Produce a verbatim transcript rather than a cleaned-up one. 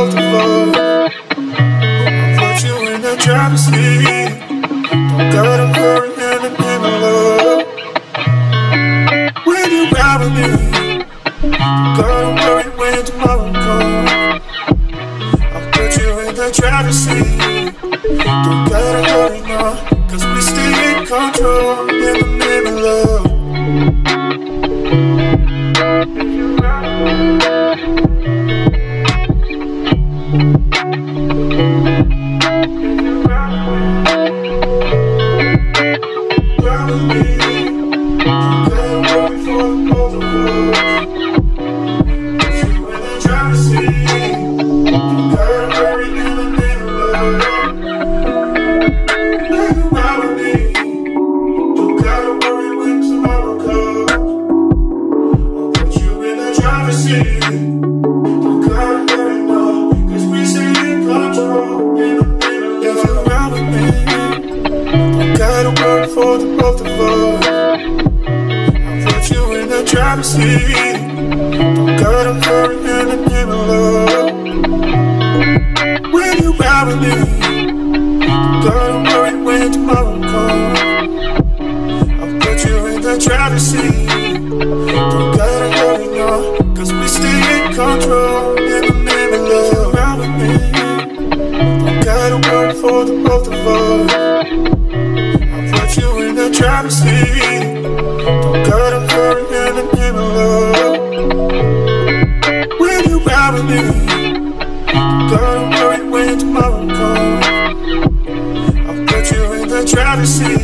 both of us. I'll put you in the driver's seat. Don't gotta hurry and I'm in love. When you ride with me, don't gotta worry when tomorrow comes. I'll put you in the driver's seat. Don't gotta hurry now, cause we stay in control and I'm in love. If you ride with me, for the both of us. I'll put you in the driver's seat. Don't gotta hurry and I'm in love. When you ride with me, don't gotta worry when tomorrow comes. I'll put you in the driver's seat. Don't gotta hurry now, cause we stay in control and I'm in love. Ride with me, don't gotta worry for the both of us. Put you in the driver's seat. Don't gotta hurry and I'm in love. When you ride with me, don't gotta worry when tomorrow comes. I'll put you in the driver's seat.